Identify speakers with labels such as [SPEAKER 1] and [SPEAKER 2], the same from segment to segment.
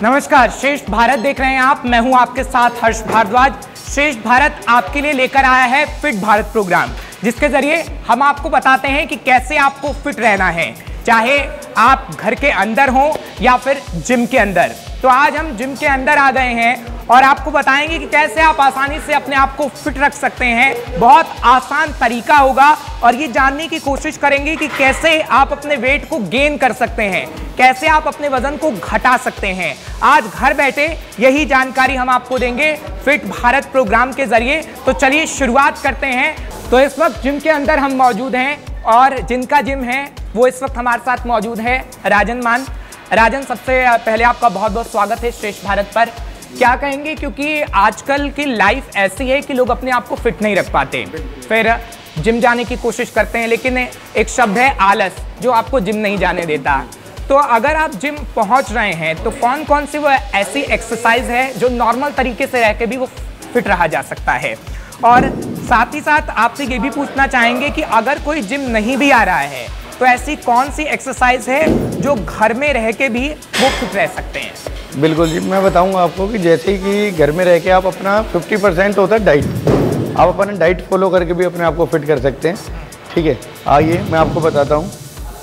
[SPEAKER 1] नमस्कार, श्रेष्ठ भारत देख रहे हैं आप। मैं हूं आपके साथ हर्ष भारद्वाज। श्रेष्ठ भारत आपके लिए लेकर आया है फिट भारत प्रोग्राम, जिसके जरिए हम आपको बताते हैं कि कैसे आपको फिट रहना है, चाहे आप घर के अंदर हो या फिर जिम के अंदर। तो आज हम जिम के अंदर आ गए हैं और आपको बताएंगे कि कैसे आप आसानी से अपने आप को फिट रख सकते हैं। बहुत आसान तरीका होगा और ये जानने की कोशिश करेंगे कि कैसे आप अपने वेट को गेन कर सकते हैं, कैसे आप अपने वजन को घटा सकते हैं। आज घर बैठे यही जानकारी हम आपको देंगे फिट भारत प्रोग्राम के जरिए। तो चलिए शुरुआत करते हैं। तो इस वक्त जिम के अंदर हम मौजूद हैं और जिनका जिम है वो इस वक्त हमारे साथ मौजूद है राजन मान। राजन, सबसे पहले आपका बहुत बहुत स्वागत है श्रेष्ठ भारत पर। क्या कहेंगे, क्योंकि आजकल की लाइफ ऐसी है कि लोग अपने आप को फिट नहीं रख पाते, फिर जिम जाने की कोशिश करते हैं, लेकिन एक शब्द है आलस जो आपको जिम नहीं जाने देता। तो अगर आप जिम पहुंच रहे हैं तो कौन कौन सी वो ऐसी एक्सरसाइज है जो नॉर्मल तरीके से रह के भी वो फिट रहा जा सकता है। और साथ ही साथ आपसे ये भी पूछना चाहेंगे कि अगर कोई जिम नहीं भी आ रहा है तो ऐसी कौन सी एक्सरसाइज है जो घर में रह के भी वो फिट रह सकते हैं।
[SPEAKER 2] बिल्कुल जी, मैं बताऊंगा आपको कि जैसे कि घर में रह के आप अपना 50% होता है डाइट, आप अपना डाइट फॉलो करके भी अपने आप को फिट कर सकते हैं। ठीक है, आइए मैं आपको बताता हूँ।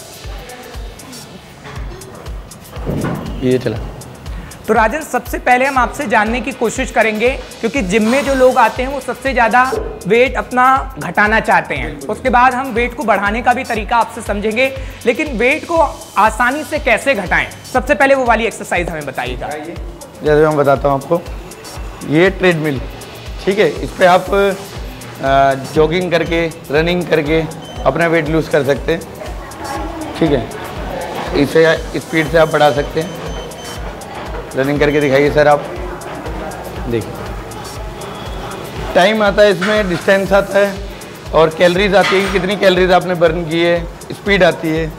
[SPEAKER 2] ये चला।
[SPEAKER 1] तो राजन, सबसे पहले हम आपसे जानने की कोशिश करेंगे, क्योंकि जिम में जो लोग आते हैं वो सबसे ज़्यादा वेट अपना घटाना चाहते हैं। उसके बाद हम वेट को बढ़ाने का भी तरीका आपसे समझेंगे, लेकिन वेट को आसानी से कैसे घटाएं, सबसे पहले वो वाली एक्सरसाइज हमें बताइएगा।
[SPEAKER 2] जैसे मैं बताता हूँ आपको, ये ट्रेडमिल, ठीक है, इस पर आप जॉगिंग करके, रनिंग करके अपना वेट लूज़ कर सकते हैं। ठीक है, इसे स्पीड से आप बढ़ा सकते हैं। रनिंग करके दिखाइए सर आप। देखिए, टाइम आता है इसमें, डिस्टेंस आता है और कैलोरीज आती है कि कितनी कैलोरीज आपने बर्न की है, स्पीड आती है।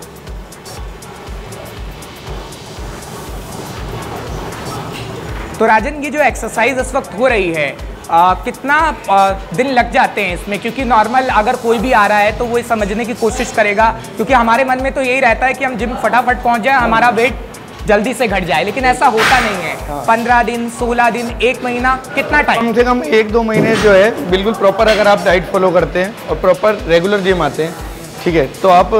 [SPEAKER 1] तो राजन, ये जो एक्सरसाइज इस वक्त हो रही है कितना दिन लग जाते हैं इसमें, क्योंकि नॉर्मल अगर कोई भी आ रहा है तो वो ये समझने की कोशिश करेगा, क्योंकि हमारे मन में तो यही रहता है कि हम जिम फटाफट पहुंच जाए, हमारा वेट जल्दी से घट जाए, लेकिन ऐसा होता नहीं है। हाँ। 15 दिन, 16 दिन, 1 महीना, कितना टाइम?
[SPEAKER 2] कम से कम 1-2 महीने जो है बिल्कुल प्रॉपर अगर आप डाइट फॉलो करते हैं और प्रॉपर रेगुलर जिम आते हैं, ठीक है, तो आप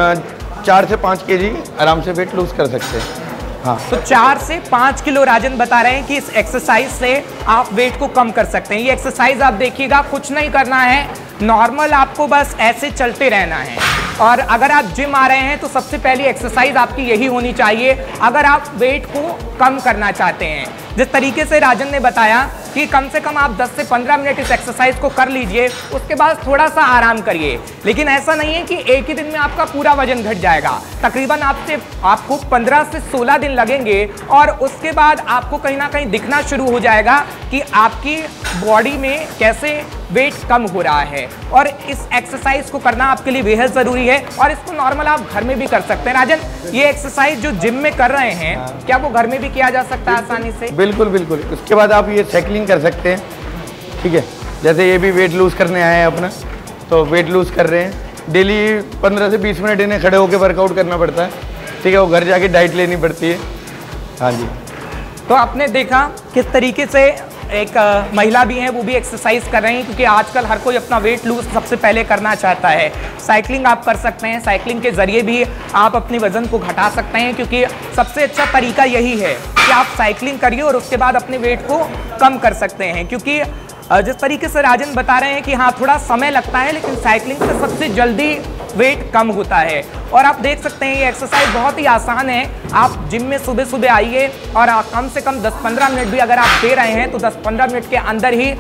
[SPEAKER 2] 4 से 5 kg आराम से वेट लूज कर सकते हैं। हाँ,
[SPEAKER 1] तो 4 से 5 किलो राजन बता रहे हैं कि इस एक्सरसाइज से आप वेट को कम कर सकते हैं। ये एक्सरसाइज आप देखिएगा, कुछ नहीं करना है, नॉर्मल आपको बस ऐसे चलते रहना है। और अगर आप जिम आ रहे हैं तो सबसे पहली एक्सरसाइज आपकी यही होनी चाहिए अगर आप वेट को कम करना चाहते हैं। जिस तरीके से राजन ने बताया कि कम से कम आप 10 से 15 मिनट इस एक्सरसाइज को कर लीजिए, उसके बाद थोड़ा सा आराम करिए। लेकिन ऐसा नहीं है कि एक ही दिन में आपका पूरा वजन घट जाएगा। तकरीबन आपको 15 से 16 दिन लगेंगे और उसके बाद आपको कहीं ना कहीं दिखना शुरू हो जाएगा कि आपकी बॉडी में कैसे वेट कम हो रहा है। और इस एक्सरसाइज को करना आपके लिए बेहद ज़रूरी है और इसको नॉर्मल आप घर में भी कर सकते हैं। राजन, ये एक्सरसाइज जो जिम में कर रहे हैं, क्या वो घर में भी किया जा सकता है आसानी से?
[SPEAKER 2] बिल्कुल बिल्कुल। उसके बाद आप ये साइकिलिंग कर सकते हैं। ठीक है, जैसे ये भी वेट लूज़ करने आए हैं अपना, तो वेट लूज़ कर रहे हैं। डेली 15 से 20 मिनट इन्हें खड़े होकर वर्कआउट करना पड़ता है। ठीक है, वो घर जाके डाइट लेनी पड़ती है। हाँ जी।
[SPEAKER 1] तो आपने देखा किस तरीके से एक महिला भी है, वो भी एक्सरसाइज कर रही हैं, क्योंकि आजकल हर कोई अपना वेट लूज सबसे पहले करना चाहता है। साइकिलिंग आप कर सकते हैं, साइकिलिंग के जरिए भी आप अपने वजन को घटा सकते हैं, क्योंकि सबसे अच्छा तरीका यही है कि आप साइकिलिंग करिए और उसके बाद अपने वेट को कम कर सकते हैं। क्योंकि जिस तरीके से राजन बता रहे हैं कि हाँ, थोड़ा समय लगता है, लेकिन साइकिलिंग से सबसे जल्दी वेट कम होता है। और आप देख सकते हैं ये एक्सरसाइज बहुत ही आसान है। आप जिम में सुबह सुबह आइए और कम से कम 10-15 मिनट भी अगर आप दे रहे हैं तो 10-15 मिनट के अंदर ही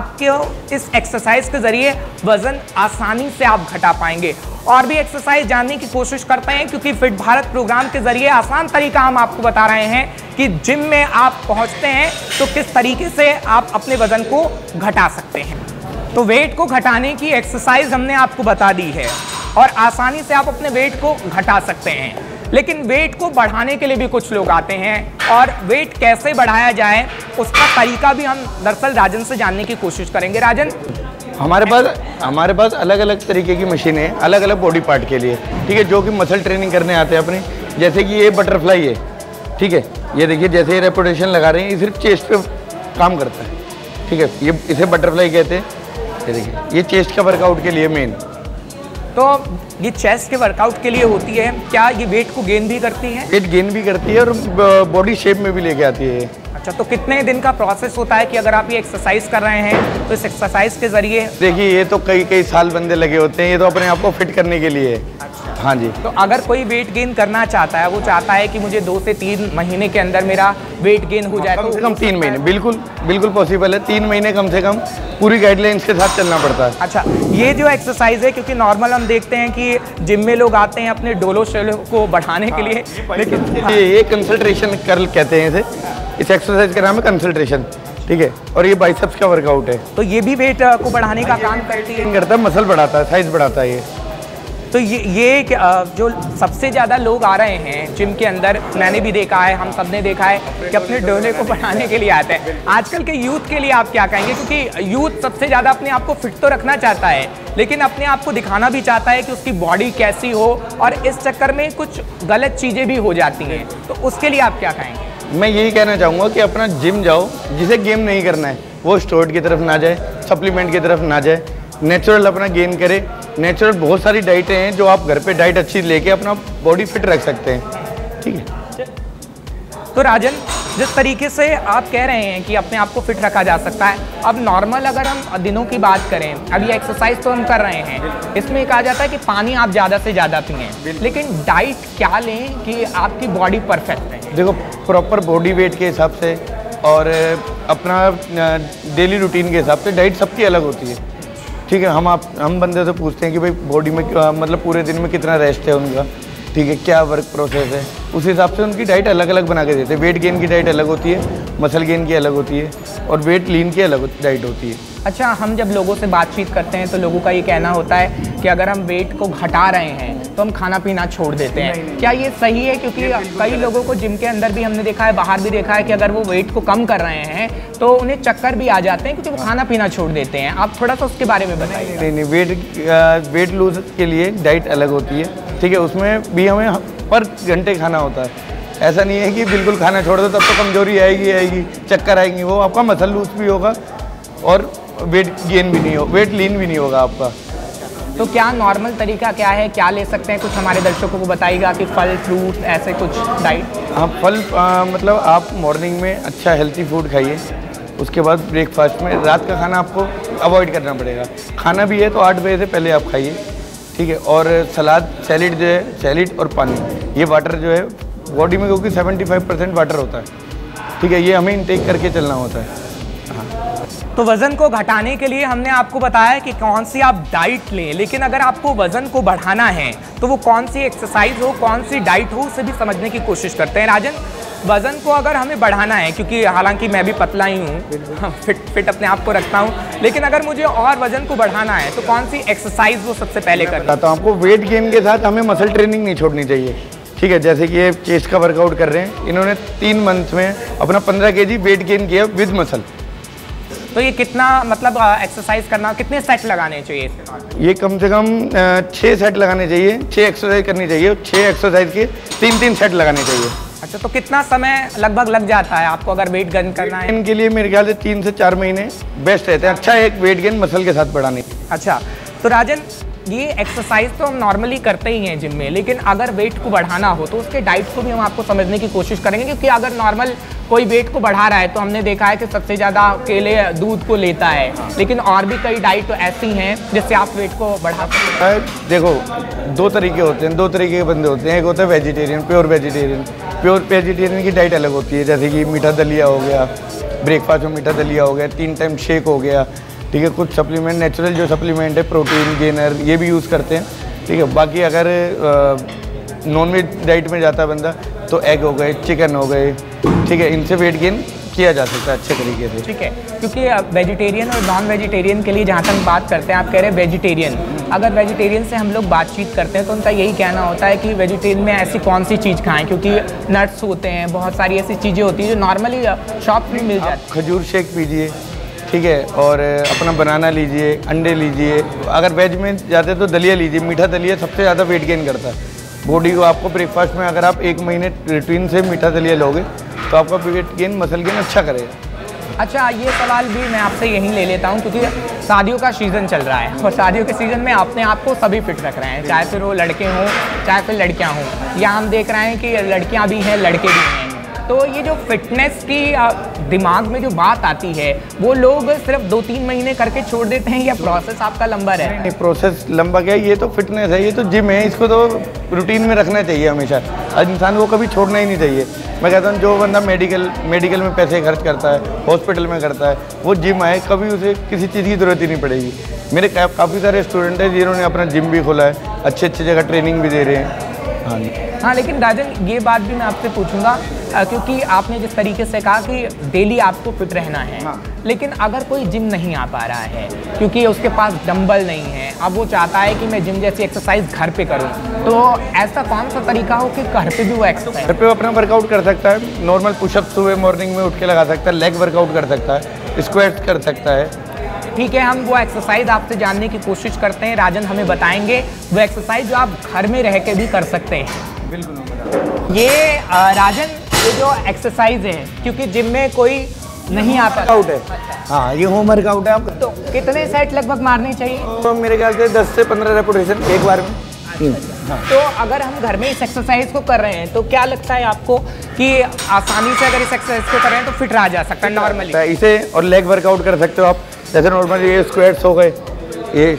[SPEAKER 1] आपके इस एक्सरसाइज के जरिए वजन आसानी से आप घटा पाएंगे। और भी एक्सरसाइज जानने की कोशिश करते हैं, क्योंकि फिट भारत प्रोग्राम के जरिए आसान तरीका हम आपको बता रहे हैं कि जिम में आप पहुंचते हैं तो किस तरीके से आप अपने वजन को घटा सकते हैं। तो वेट को घटाने की एक्सरसाइज हमने आपको बता दी है और आसानी से आप अपने वेट को घटा सकते हैं। लेकिन वेट को बढ़ाने के लिए भी कुछ लोग आते हैं और वेट कैसे बढ़ाया जाए उसका तरीका भी हम दरअसल राजन से जानने की कोशिश करेंगे। राजन,
[SPEAKER 2] हमारे पास अलग अलग तरीके की मशीनें हैं, अलग अलग बॉडी पार्ट के लिए। ठीक है, जो कि मसल ट्रेनिंग करने आते हैं अपनी। जैसे कि ये बटरफ्लाई है, ठीक है, ये देखिए जैसे ये रेपुटेशन लगा रहे हैं, ये सिर्फ चेस्ट पे काम करता है, ठीक है। ये इसे बटरफ्लाई कहते हैं। ये देखिए ये चेस्ट का वर्कआउट के लिए मेन।
[SPEAKER 1] तो ये चेस्ट के वर्कआउट के लिए होती है, क्या ये वेट को गेन भी करती है?
[SPEAKER 2] वेट गेन भी करती है और बॉडी शेप में भी लेके आती है।
[SPEAKER 1] अच्छा, तो कितने दिन का प्रोसेस होता है कि अगर आप ये एक्सरसाइज कर रहे हैं तो इस एक्सरसाइज के जरिए?
[SPEAKER 2] देखिए ये तो कई साल बंदे लगे होते हैं, ये तो अपने आप को फिट करने के लिए है।
[SPEAKER 1] अच्छा।
[SPEAKER 2] हाँ जी।
[SPEAKER 1] तो अगर कोई वेट गेन करना चाहता है, वो चाहता है कि मुझे 2 से 3 महीने के अंदर मेरा वेट गेन हो जाए,
[SPEAKER 2] कम से कम 3 महीने, बिल्कुल पॉसिबल है। 3 महीने कम से कम पूरी गाइडलाइंस के साथ चलना पड़ता है।
[SPEAKER 1] अच्छा, ये जो एक्सरसाइज है, क्योंकि नॉर्मल हम देखते हैं कि जिम में लोग आते हैं अपने डोलो शोलो को बढ़ाने के लिए, लेकिन
[SPEAKER 2] ये कंसंट्रेशन कर्ल कहते हैं इस एक्सरसाइज का नाम है कंसंट्रेशन, ठीक है। और ये बाइसेप्स का वर्कआउट है।
[SPEAKER 1] तो ये भी वेट को बढ़ाने का काम करती है?
[SPEAKER 2] करता है, मसल बढ़ाता है, साइज बढ़ाता है ये।
[SPEAKER 1] तो ये जो सबसे ज़्यादा लोग आ रहे हैं जिम के अंदर, मैंने भी देखा है, हम सब ने देखा है कि अपने डोले को बढ़ाने के लिए आते हैं। आजकल के यूथ के लिए आप क्या कहेंगे? क्योंकि यूथ सबसे ज़्यादा अपने आप को फिट तो रखना चाहता है, लेकिन अपने आप को दिखाना भी चाहता है कि उसकी बॉडी कैसी हो, और इस चक्कर में कुछ गलत चीज़ें भी हो जाती हैं। तो उसके लिए आप क्या कहेंगे?
[SPEAKER 2] मैं यही कहना चाहूँगा कि अपना जिम जाओ, जिसे गेम नहीं करना है वो स्टेरॉइड की तरफ ना जाए, सप्लीमेंट की तरफ ना जाए, नेचुरल अपना गेन करे। नेचुरल बहुत सारी डाइटें हैं जो आप घर पे डाइट अच्छी लेके अपना बॉडी फिट रख सकते हैं, ठीक है।
[SPEAKER 1] तो राजन, जिस तरीके से आप कह रहे हैं कि अपने आप को फिट रखा जा सकता है, अब नॉर्मल अगर हम दिनों की बात करें, अब ये एक्सरसाइज तो हम कर रहे हैं, इसमें कहा जाता है कि पानी आप ज़्यादा से ज़्यादा पिएं, लेकिन डाइट क्या लें कि आपकी बॉडी परफेक्ट रहे?
[SPEAKER 2] देखो प्रॉपर बॉडी वेट के हिसाब से और अपना डेली रूटीन के हिसाब से डाइट सबकी अलग होती है, ठीक है। हम बंदे से पूछते हैं कि भाई बॉडी में मतलब पूरे दिन में कितना रेस्ट है उनका, ठीक है, क्या वर्क प्रोसेस है, उस हिसाब से उनकी डाइट अलग अलग बना के देते हैं। वेट गेन की डाइट अलग होती है, मसल गेन की अलग होती है, और वेट लीन की अलग डाइट होती है।
[SPEAKER 1] अच्छा, हम जब लोगों से बातचीत करते हैं तो लोगों का ये कहना होता है कि अगर हम वेट को घटा रहे हैं तो हम खाना पीना छोड़ देते हैं, क्या ये सही है? क्योंकि कई लोगों को जिम के अंदर भी हमने देखा है, बाहर भी देखा है कि अगर वो वेट को कम कर रहे हैं तो उन्हें चक्कर भी आ जाते हैं क्योंकि वो खाना पीना छोड़ देते हैं। आप थोड़ा सा उसके बारे में बताइए।
[SPEAKER 2] नहीं, वेट लूज के लिए डाइट अलग होती है, ठीक है। उसमें भी हमें पर घंटे खाना होता है। ऐसा नहीं है कि बिल्कुल खाना छोड़ दो तब तो कमजोरी आएगी, चक्कर आएंगी, वो आपका मसल लूज भी होगा और वेट गेन भी नहीं हो, वेट लीन भी नहीं होगा आपका।
[SPEAKER 1] तो क्या नॉर्मल तरीका क्या है, क्या ले सकते हैं? कुछ हमारे दर्शकों को बताइएगा कि फल फ्रूट ऐसे कुछ डाइट।
[SPEAKER 2] हाँ, फल मतलब आप मॉर्निंग में अच्छा हेल्थी फूड खाइए, उसके बाद ब्रेकफास्ट में रात का खाना आपको अवॉइड करना पड़ेगा। खाना भी है तो 8 बजे से पहले आप खाइए, ठीक है। और सलाद, सैलिड जो है, सैलिड और पानी, ये वाटर जो है बॉडी में, क्योंकि 75% वाटर होता है, ठीक है, ये हमें इनटेक करके चलना होता है।
[SPEAKER 1] तो वज़न को घटाने के लिए हमने आपको बताया कि कौन सी आप डाइट लें, लेकिन अगर आपको वज़न को बढ़ाना है तो वो कौन सी एक्सरसाइज हो, कौन सी डाइट हो, उसे भी समझने की कोशिश करते हैं। राजन, वज़न को अगर हमें बढ़ाना है, क्योंकि हालांकि मैं भी पतला ही हूँ, फिट अपने आप को रखता हूँ, लेकिन अगर मुझे और वज़न को बढ़ाना है तो कौन सी एक्सरसाइज वो सबसे पहले करना?
[SPEAKER 2] तो आपको वेट गेन के साथ हमें मसल ट्रेनिंग नहीं छोड़नी चाहिए, ठीक है। जैसे कि ये चेस्ट का वर्कआउट कर रहे हैं, इन्होंने 3 मंथ में अपना 15 kg वेट गेन किया विद मसल।
[SPEAKER 1] तो ये कितना मतलब एक्सरसाइज करना, कितने सेट लगाने चाहिए?
[SPEAKER 2] ये कम से कम 6 सेट लगाने चाहिए, 6 एक्सरसाइज करनी चाहिए, 6 एक्सरसाइज के 3-3 सेट लगाने चाहिए।
[SPEAKER 1] अच्छा, तो कितना समय लगभग लग जाता है आपको अगर वेट गेन करना है?
[SPEAKER 2] इनके लिए मेरे ख्याल से 3 से 4 महीने बेस्ट रहते हैं, अच्छा एक वेट गेन मसल के साथ बढ़ाने।
[SPEAKER 1] अच्छा, तो राजन, ये एक्सरसाइज तो हम नॉर्मली करते ही हैं जिम में, लेकिन अगर वेट को बढ़ाना हो तो उसके डाइट को भी हम आपको समझने की कोशिश करेंगे। क्योंकि अगर नॉर्मल कोई वेट को बढ़ा रहा है तो हमने देखा है कि सबसे ज़्यादा केले दूध को लेता है, लेकिन और भी कई डाइट तो ऐसी हैं जिससे आप वेट को बढ़ा सकते हैं।
[SPEAKER 2] देखो 2 तरीके होते हैं, 2 तरीके के बंदे होते हैं। एक होता है vegetarian, pure vegetarian. Pure vegetarian की डाइट अलग होती है, जैसे कि मीठा दलिया हो गया, ब्रेकफास्ट में मीठा दलिया हो गया, 3 टाइम शेक हो गया, ठीक है। कुछ सप्लीमेंट, नेचुरल जो सप्लीमेंट है, प्रोटीन गेनर, ये भी यूज़ करते हैं, ठीक है। बाकी अगर नॉन वेज डाइट में जाता है बंदा तो एग हो गए, चिकन हो गए, ठीक है, इनसे वेट गेन किया जा सकता है अच्छे तरीके से,
[SPEAKER 1] ठीक है। क्योंकि वेजिटेरियन और नॉन वेजिटेरियन के लिए जहाँ तक बात करते हैं, आप कह रहे हैं वेजिटेरियन, अगर वेजिटेरियन से हम लोग बातचीत करते हैं तो उनका यही कहना होता है कि वेजिटेरियन में ऐसी कौन सी चीज़ खाएं, क्योंकि नट्स होते हैं, बहुत सारी ऐसी चीज़ें होती हैं जो नॉर्मली शॉप में मिल जाती है।
[SPEAKER 2] खजूर शेक पीजिए, ठीक है, और अपना बनाना लीजिए, अंडे लीजिए। अगर वेज में जाते तो दलिया लीजिए, मीठा दलिया सबसे ज़्यादा वेट गेन करता है बॉडी को। आपको ब्रेकफास्ट में अगर आप 1 महीने रूटीन से मीठा दलिया लोगे तो आपका वेट गेन, मसल गेन अच्छा करेगा।
[SPEAKER 1] अच्छा, ये सवाल भी मैं आपसे यहीं ले लेता हूँ, क्योंकि शादियों का सीज़न चल रहा है और शादियों के सीज़न में अपने आप को सभी फिट रख रहे हैं, चाहे फिर वो लड़के हों चाहे फिर लड़कियाँ हों, या हम देख रहे हैं कि लड़कियाँ भी हैं लड़के भी हैं। तो ये जो फिटनेस की दिमाग में जो बात आती है, वो लोग सिर्फ 2-3 महीने करके छोड़ देते हैं, या प्रोसेस आपका लंबा रहता है?
[SPEAKER 2] प्रोसेस लंबा क्या है, ये तो फिटनेस है, ये तो जिम है, इसको तो रूटीन में रखना चाहिए हमेशा। इंसान को कभी छोड़ना ही नहीं चाहिए। मैं कहता हूँ जो बंदा मेडिकल में पैसे खर्च करता है, हॉस्पिटल में करता है, वो जिम आए, कभी उसे किसी चीज़ की ज़रूरत ही नहीं पड़ेगी। मेरे काफ़ी सारे स्टूडेंट हैं जिन्होंने अपना जिम भी खोला है, अच्छी जगह ट्रेनिंग भी दे रहे हैं। हाँ जी।
[SPEAKER 1] हाँ, लेकिन राजन, ये बात भी मैं आपसे पूछूंगा, क्योंकि आपने जिस तरीके से कहा कि डेली आपको फिट रहना है।
[SPEAKER 2] हाँ।
[SPEAKER 1] लेकिन अगर कोई जिम नहीं आ पा रहा है क्योंकि उसके पास डंबल नहीं है, अब वो चाहता है कि मैं जिम जैसी एक्सरसाइज घर पे करूं, तो ऐसा कौन सा तरीका हो कि घर पे भी वो एक्सरसाइज?
[SPEAKER 2] घर पे वो अपना वर्कआउट कर सकता है, नॉर्मल पुशअप सुबह मॉर्निंग में उठ के लगा सकता है, लेग वर्कआउट कर सकता है, स्क्वाट्स कर सकता है।
[SPEAKER 1] ठीक है, हम वो एक्सरसाइज आपसे जानने की कोशिश करते हैं। राजन हमें बताएंगे वो एक्सरसाइज जो आप घर में रह के भी कर सकते हैं।
[SPEAKER 2] बिल्कुल।
[SPEAKER 1] ये राजन, ये जो एक्सरसाइज है, क्योंकि जिम में कोई नहीं आता,
[SPEAKER 2] वर्कआउट है। हाँ, ये होम वर्कआउट है आपका।
[SPEAKER 1] तो कितने सेट लगभग मारने चाहिए?
[SPEAKER 2] तो मेरे ख्याल से 10 से 15 रेपिटेशन एक बार में।
[SPEAKER 1] हाँ। तो अगर हम घर में इस एक्सरसाइज को कर रहे हैं, तो क्या लगता है आपको कि आसानी से अगर इस एक्सरसाइज को कर रहे हैं तो फिट रहा जा सकता है नॉर्मली?
[SPEAKER 2] इसे और लेग वर्कआउट कर सकते हो आप, जैसे नॉर्मल ये स्क्वाट्स हो गए, ये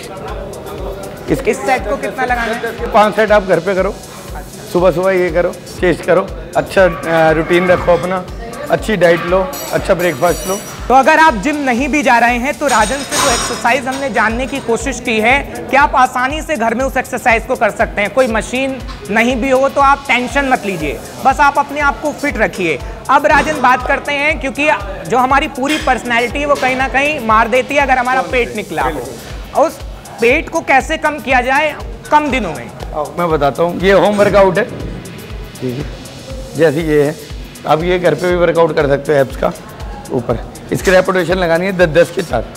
[SPEAKER 1] इस सेट को कितना लगाना है?
[SPEAKER 2] 5 सेट आप घर पे करो। सुबह सुबह ये करो, चेस्ट करो, अच्छा रूटीन रखो अपना, अच्छी डाइट लो, अच्छा ब्रेकफास्ट लो।
[SPEAKER 1] तो अगर आप जिम नहीं भी जा रहे हैं तो राजन से जो एक्सरसाइज हमने जानने की कोशिश की है कि आप आसानी से घर में उस एक्सरसाइज को कर सकते हैं। कोई मशीन नहीं भी हो तो आप टेंशन मत लीजिए, बस आप अपने आप को फिट रखिए। अब राजन बात करते हैं, क्योंकि जो हमारी पूरी पर्सनैलिटी है वो कहीं ना कहीं मार देती है अगर हमारा पेट निकला हो। उस पेट को कैसे कम किया जाए कम दिनों में?
[SPEAKER 2] मैं बताता हूँ। ये होम वर्कआउट है, ठीक है, जैसे ये है। अब ये घर पे भी वर्कआउट कर सकते हो एब्स का। ऊपर इसकी रेपिटेशन लगानी है 10-10 के 4,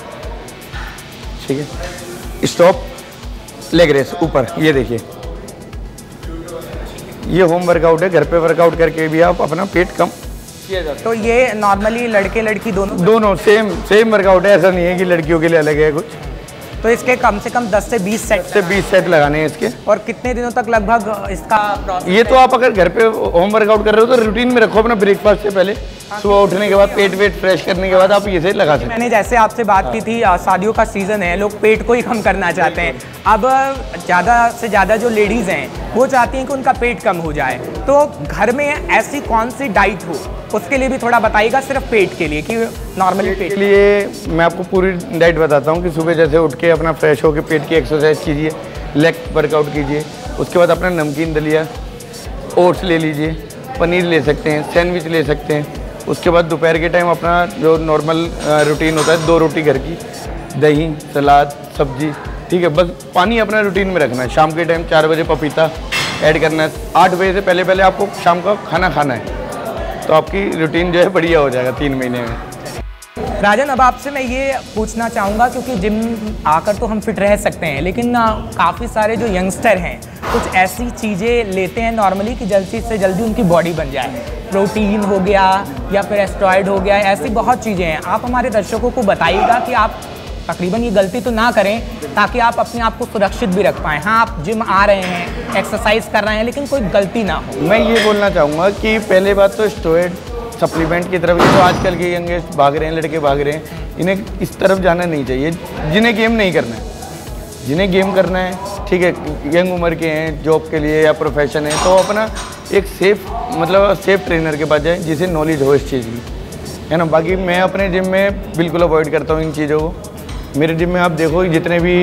[SPEAKER 2] ठीक है। स्टॉप, लेग रेस ऊपर, ये देखिए, ये होम वर्कआउट है। घर पे वर्कआउट करके भी आप अपना पेट कम किया जाता है।
[SPEAKER 1] तो ये नॉर्मली लड़के लड़की
[SPEAKER 2] दोनों सेम वर्कआउट है, ऐसा नहीं है कि लड़कियों के लिए अलग है कुछ।
[SPEAKER 1] तो इसके कम से कम 10 से 20 सेट
[SPEAKER 2] लगाने हैं इसके।
[SPEAKER 1] और कितने दिनों तक लगभग इसका प्रोसेस?
[SPEAKER 2] ये तो आप अगर घर पे होम वर्कआउट कर रहे हो तो रूटीन में रखो अपना। ब्रेकफास्ट से पहले, सुबह उठने के बाद, पेट वेट फ्रेश करने के बाद आप ये से लगा सकते हैं।
[SPEAKER 1] मैंने जैसे आपसे बात की थी, शादियों का सीजन है, लोग पेट को ही कम करना चाहते हैं। अब ज़्यादा से ज़्यादा जो लेडीज़ हैं वो चाहती हैं कि उनका पेट कम हो जाए, तो घर में ऐसी कौन सी डाइट हो उसके लिए भी थोड़ा बताइएगा, सिर्फ पेट के लिए, कि नॉर्मली पेट
[SPEAKER 2] के लिए मैं आपको पूरी डाइट बताता हूँ कि सुबह जैसे उठ के अपना फ्रेश होकर पेट की एक्सरसाइज कीजिए, लेग वर्कआउट कीजिए, उसके बाद अपना नमकीन दलिया, ओट्स ले लीजिए, पनीर ले सकते हैं, सैंडविच ले सकते हैं। उसके बाद दोपहर के टाइम अपना जो नॉर्मल रूटीन होता है, 2 रोटी घर की, दही, सलाद, सब्जी, ठीक है। बस पानी अपना रूटीन में रखना है। शाम के टाइम 4 बजे पपीता ऐड करना है। 8 बजे से पहले आपको शाम का खाना खाना है, तो आपकी रूटीन जो है बढ़िया हो जाएगा 3 महीने में।
[SPEAKER 1] राजन, अब आपसे मैं ये पूछना चाहूँगा, क्योंकि जिम आकर तो हम फिट रह सकते हैं, लेकिन काफ़ी सारे जो यंगस्टर हैं कुछ ऐसी चीज़ें लेते हैं नॉर्मली कि जल्दी से जल्दी उनकी बॉडी बन जाए। प्रोटीन हो गया या फिर एस्टेरॉयड हो गया, ऐसी बहुत चीज़ें हैं। आप हमारे दर्शकों को बताइएगा कि आप तकरीबन ये गलती तो ना करें, ताकि आप अपने आप को सुरक्षित भी रख पाएँ। हाँ, आप जिम आ रहे हैं, एक्सरसाइज कर रहे हैं, लेकिन कोई गलती ना हो।
[SPEAKER 2] मैं ये बोलना चाहूँगा कि पहले बात तो स्टेरॉयड सप्लीमेंट की तरफ, तो आजकल के यंगेस्ट भाग रहे हैं, लड़के भाग रहे हैं, इन्हें इस तरफ जाना नहीं चाहिए। जिन्हें गेम नहीं करना है, जिन्हें गेम करना है, ठीक है, यंग उम्र के हैं, जॉब के लिए या प्रोफेशन है, तो अपना एक सेफ ट्रेनर के पास जाए जिसे नॉलेज हो इस चीज़ की, है ना। बाकी मैं अपने जिम में बिल्कुल अवॉइड करता हूँ इन चीज़ों को। मेरे जिम में आप देखो जितने भी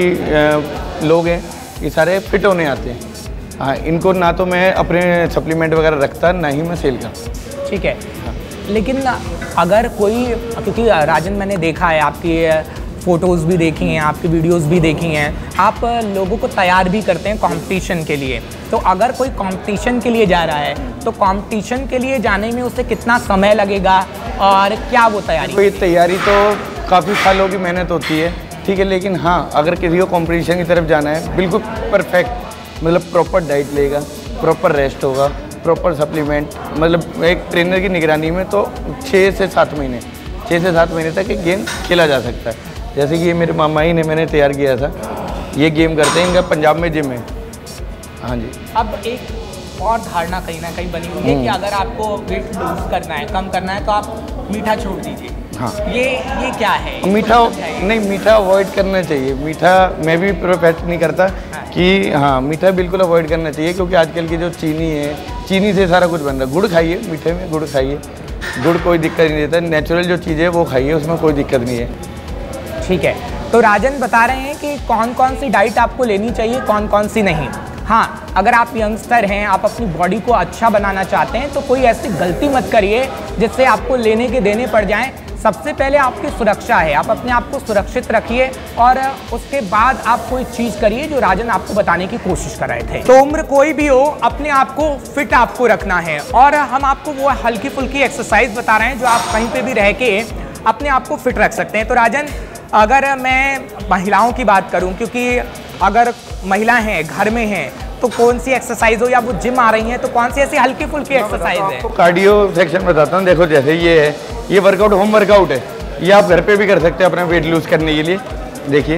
[SPEAKER 2] लोग हैं ये सारे फिट होने आते हैं। हाँ, इनको ना तो मैं अपने सप्लीमेंट वगैरह रखता, ना ही मैं सेल करता।
[SPEAKER 1] ठीक है, लेकिन अगर कोई, क्योंकि राजन मैंने देखा है, आपकी फ़ोटोज़ भी देखी हैं, आपकी वीडियोस भी देखी हैं, आप लोगों को तैयार भी करते हैं कंपटीशन के लिए। तो अगर कोई कंपटीशन के लिए जा रहा है तो कंपटीशन के लिए जाने में उसे कितना समय लगेगा और क्या वो तैयारी?
[SPEAKER 2] कोई तैयारी तो काफ़ी सालों की मेहनत होती है, ठीक है, लेकिन हाँ, अगर किसी को कंपटीशन की तरफ जाना है, बिल्कुल परफेक्ट, मतलब प्रॉपर डाइट लेगा, प्रॉपर रेस्ट होगा, प्रॉपर सप्लीमेंट, मतलब एक ट्रेनर की निगरानी में तो 6 से 7 महीने तक एक गेम खेला जा सकता है। जैसे कि ये मेरे मामा ही ने मैंने तैयार किया था, ये गेम करते हैं, इनका पंजाब में जिम है। हाँ जी।
[SPEAKER 1] अब एक और धारणा कहीं ना कहीं बनी हुई है कि अगर आपको वेट लूज करना है, कम करना है, तो आप मीठा छोड़ दीजिए।
[SPEAKER 2] हाँ,
[SPEAKER 1] ये क्या है?
[SPEAKER 2] मीठा नहीं, मीठा अवॉइड करना चाहिए। मीठा मैं भी प्रोफेट नहीं करता कि हाँ, मीठा बिल्कुल अवॉइड करना चाहिए, क्योंकि आजकल की जो चीनी है, चीनी से सारा कुछ बन रहा है। गुड़ खाइए, मीठे में गुड़ खाइए, गुड़ कोई दिक्कत नहीं देता। नेचुरल जो चीज़ें वो खाइए, उसमें कोई दिक्कत नहीं है।
[SPEAKER 1] ठीक है, तो राजन बता रहे हैं कि कौन कौन सी डाइट आपको लेनी चाहिए, कौन कौन सी नहीं। हाँ, अगर आप यंगस्टर हैं, आप अपनी बॉडी को अच्छा बनाना चाहते हैं, तो कोई ऐसी गलती मत करिए जिससे आपको लेने के देने पड़ जाएं। सबसे पहले आपकी सुरक्षा है, आप अपने आप को सुरक्षित रखिए और उसके बाद आप कोई चीज़ करिए जो राजन आपको बताने की कोशिश कर रहे थे। तो उम्र कोई भी हो, अपने आप को फिट आपको रखना है और हम आपको वो हल्की फुल्की एक्सरसाइज बता रहे हैं जो आप कहीं पे भी रह के अपने आप को फिट रख सकते हैं। तो राजन, अगर मैं महिलाओं की बात करूं, क्योंकि अगर महिला हैं, घर में हैं, तो कौन सी एक्सरसाइज हो, या वो जिम आ रही हैं, तो कौन सी ऐसी हल्की फुल्की एक्सरसाइज है?
[SPEAKER 2] कार्डियो सेक्शन बताता हूँ। देखो, जैसे ये है, ये वर्कआउट होम वर्कआउट है, ये आप घर पे भी कर सकते हैं अपना वेट लूज करने के लिए। देखिए,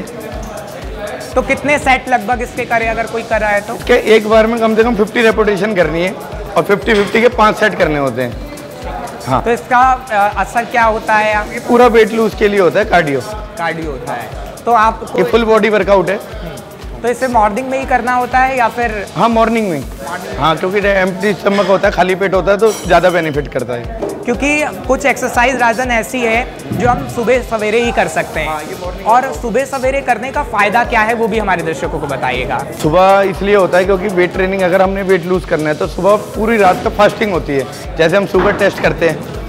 [SPEAKER 1] तो कितने सेट लगभग इसके करें अगर कोई कर रहा है तो?
[SPEAKER 2] इसके एक बार में कम से कम 50 रेपिटेशन करनी है और 50-50 के 5 सेट करने होते हैं। हाँ,
[SPEAKER 1] तो इसका असर क्या होता है?
[SPEAKER 2] ये पूरा वेट लूज के लिए होता है कार्डियो
[SPEAKER 1] होता है। तो आप
[SPEAKER 2] ये फुल बॉडी वर्कआउट है।
[SPEAKER 1] तो इसे मॉर्निंग में ही करना होता है या फिर?
[SPEAKER 2] हाँ, मॉर्निंग में। हाँ, क्योंकि एम्प्टी स्टमक होता है, खाली पेट होता है, तो ज़्यादा बेनिफिट करता है।
[SPEAKER 1] क्योंकि कुछ एक्सरसाइज राजन ऐसी है जो हम सुबह सवेरे ही कर सकते हैं, और सुबह सवेरे करने का फ़ायदा क्या है वो भी हमारे दर्शकों को बताइएगा।
[SPEAKER 2] सुबह इसलिए होता है क्योंकि वेट ट्रेनिंग अगर हमने वेट लूज करना है तो सुबह पूरी रात तक फास्टिंग होती है। जैसे हम शुगर टेस्ट करते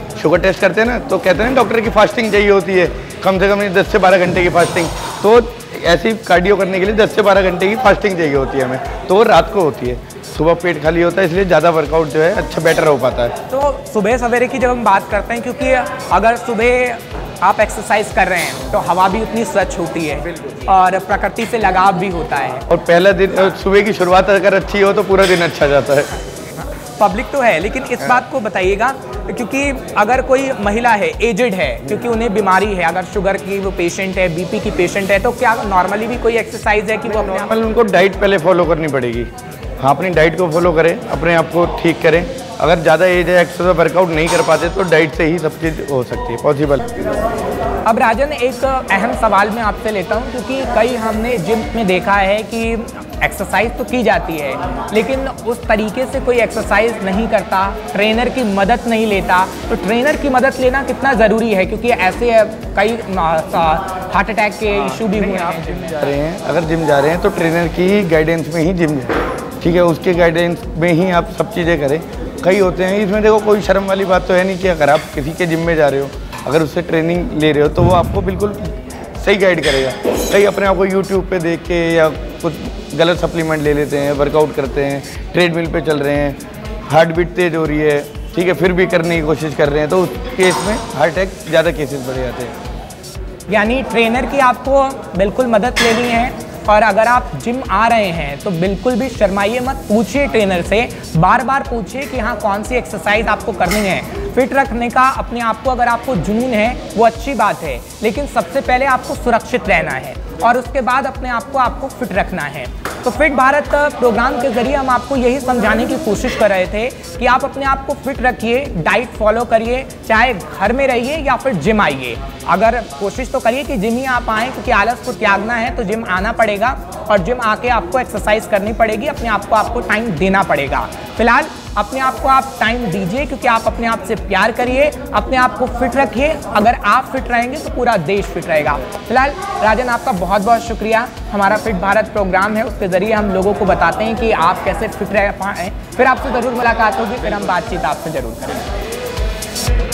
[SPEAKER 2] हैं ना, तो कहते हैं डॉक्टर की फास्टिंग चाहिए होती है, कम से कम 10 से 12 घंटे की फास्टिंग। तो ऐसी कार्डियो करने के लिए 10 से 12 घंटे की फास्टिंग चाहिए होती है हमें, तो रात को होती है। सुबह पेट खाली होता है, इसलिए ज़्यादा वर्कआउट जो है अच्छा बेटर हो पाता है।
[SPEAKER 1] तो सुबह सवेरे की जब हम बात करते हैं, क्योंकि अगर सुबह आप एक्सरसाइज कर रहे हैं तो हवा भी उतनी स्वच्छ होती है और प्रकृति से लगाव भी होता है, और
[SPEAKER 2] पहला दिन सुबह की शुरुआत अगर अच्छी हो तो पूरा दिन अच्छा जाता है।
[SPEAKER 1] पब्लिक तो है, लेकिन इस बात को बताइएगा, क्योंकि अगर कोई महिला है, एजेड है, क्योंकि उन्हें बीमारी है, अगर शुगर की वो पेशेंट है, बीपी की पेशेंट है, तो क्या नॉर्मली भी कोई एक्सरसाइज है कि वो अपने
[SPEAKER 2] उनको डाइट पहले फॉलो करनी पड़ेगी। हाँ, अपनी डाइट को फॉलो करें, अपने आप को ठीक करें। अगर ज़्यादा एज है, एक्सरसाइज वर्कआउट नहीं कर पाते, तो डाइट से ही सब चीज़ हो सकती है पॉसिबल।
[SPEAKER 1] अब राजन, एक अहम सवाल मैं आपसे लेता हूं, क्योंकि कई हमने जिम में देखा है कि एक्सरसाइज तो की जाती है, लेकिन उस तरीके से कोई एक्सरसाइज नहीं करता, ट्रेनर की मदद नहीं लेता। तो ट्रेनर की मदद लेना कितना ज़रूरी है, क्योंकि ऐसे कई हार्ट अटैक के इशू भी हुए हैं।
[SPEAKER 2] जिम जा रहे हैं, अगर जिम जा रहे हैं तो ट्रेनर की गाइडेंस में ही जिम जाए, ठीक है, उसके गाइडेंस में ही आप सब चीज़ें करें। कई होते हैं, इसमें देखो कोई शर्म वाली बात तो है नहीं कि अगर आप किसी के जिम में जा रहे हो, अगर उससे ट्रेनिंग ले रहे हो, तो वो आपको बिल्कुल सही गाइड करेगा। कई अपने आप को यूट्यूब पे देख के या कुछ गलत सप्लीमेंट ले लेते हैं, वर्कआउट करते हैं, ट्रेडमिल पे चल रहे हैं, हार्ट बीट तेज हो रही है, ठीक है, फिर भी करने की कोशिश कर रहे हैं, तो उस केस में हार्ट अटैक ज़्यादा केसेस बढ़ जाते हैं।
[SPEAKER 1] यानी ट्रेनर की आपको बिल्कुल मदद लेनी है, और अगर आप जिम आ रहे हैं तो बिल्कुल भी शर्माइए मत, पूछिए ट्रेनर से, बार बार पूछिए कि हाँ कौन सी एक्सरसाइज आपको करनी है। फिट रखने का अपने आप को अगर आपको जुनून है वो अच्छी बात है, लेकिन सबसे पहले आपको सुरक्षित रहना है और उसके बाद अपने आप को आपको फिट रखना है। तो फिट भारत प्रोग्राम के जरिए हम आपको यही समझाने की कोशिश कर रहे थे कि आप अपने आप को फिट रखिए, डाइट फॉलो करिए, चाहे घर में रहिए या फिर जिम आइए। अगर कोशिश तो करिए कि जिम ही आप आएँ, क्योंकि आलस को त्यागना है तो जिम आना पड़ेगा और जिम आके आपको एक्सरसाइज करनी पड़ेगी, अपने आप को आपको टाइम देना पड़ेगा। फिलहाल अपने आप को आप टाइम दीजिए, क्योंकि आप अपने आप से प्यार करिए, अपने आप को फिट रखिए। अगर आप फिट रहेंगे तो पूरा देश फिट रहेगा। फिलहाल राजन, आपका बहुत बहुत शुक्रिया। हमारा फिट भारत प्रोग्राम है, उसके ज़रिए हम लोगों को बताते हैं कि आप कैसे फिट रह पाएँ। फिर आपसे ज़रूर मुलाकात होगी, फिर हम बातचीत आपसे ज़रूर करेंगे।